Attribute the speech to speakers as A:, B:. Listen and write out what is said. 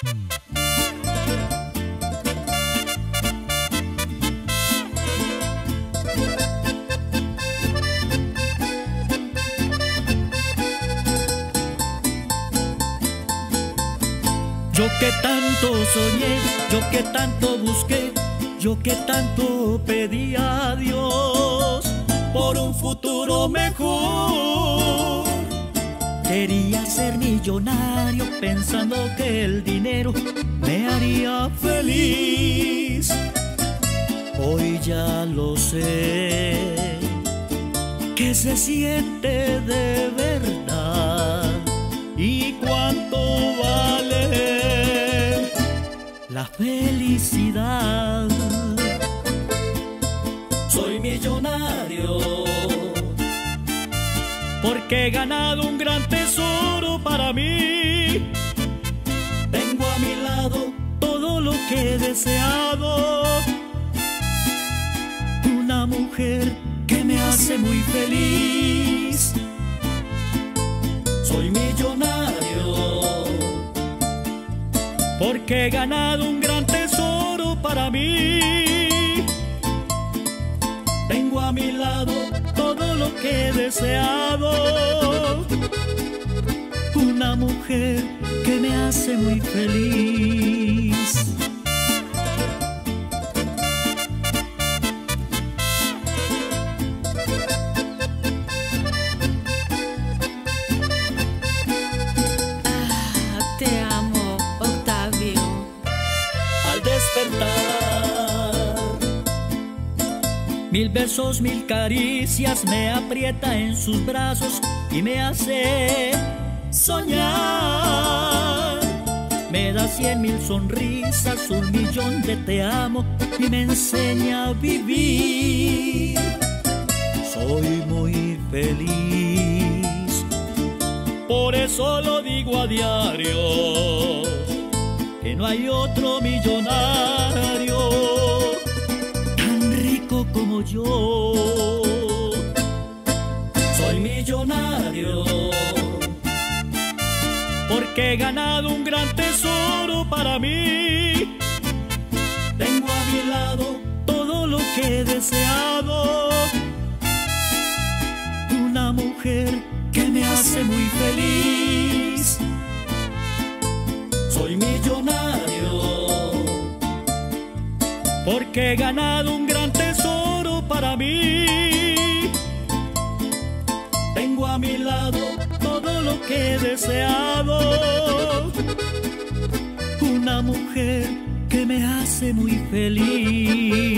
A: Yo que tanto soñé, yo que tanto busqué, yo que tanto pedí a Dios por un futuro mejor. Quería ser millonario pensando que el dinero me haría feliz. Hoy ya lo sé, que se siente de verdad y cuánto vale la felicidad. Soy millonario porque he ganado un gran tesoro para mí. Tengo a mi lado todo lo que he deseado, una mujer que me hace muy feliz. Soy millonario porque he ganado un gran tesoro para mí. Tengo a mi lado todo lo que he deseado, una mujer que me hace muy feliz.
B: Te amo, Octavio.
A: Al despertar, 1000 besos, 1000 caricias me aprieta en sus brazos y me hace soñar. Me da 100.000 sonrisas, 1.000.000 de te amo y me enseña a vivir. Soy muy feliz, por eso lo digo a diario, que no hay otro millonario tan rico como yo. Soy millonario porque he ganado un gran tesoro para mí. Tengo a mi lado todo lo que he deseado, una mujer que me hace muy feliz. Soy millonario porque he ganado un gran tesoro para mí. Tengo a mi lado todo lo que he deseado, una mujer que me hace muy feliz.